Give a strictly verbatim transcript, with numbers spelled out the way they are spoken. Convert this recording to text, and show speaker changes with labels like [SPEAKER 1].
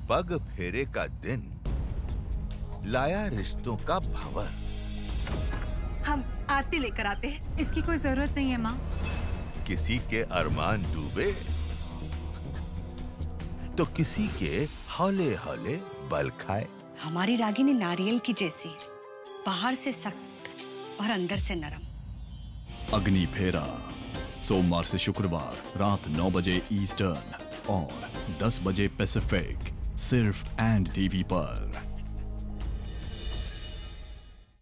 [SPEAKER 1] पग फेरे का दिन लाया रिश्तों का भंवर।
[SPEAKER 2] हम आरती लेकर आते हैं।
[SPEAKER 3] इसकी कोई जरूरत नहीं है माँ।
[SPEAKER 1] किसी के अरमान डूबे तो किसी के हौले हौले बल खाए।
[SPEAKER 4] हमारी रागिनी नारियल की जैसी, बाहर से सख्त और अंदर से नरम।
[SPEAKER 5] अग्नि फेरा सोमवार से शुक्रवार रात नौ बजे ईस्टर्न और दस बजे पैसिफिक, सिर्फ एंड टीवी पर।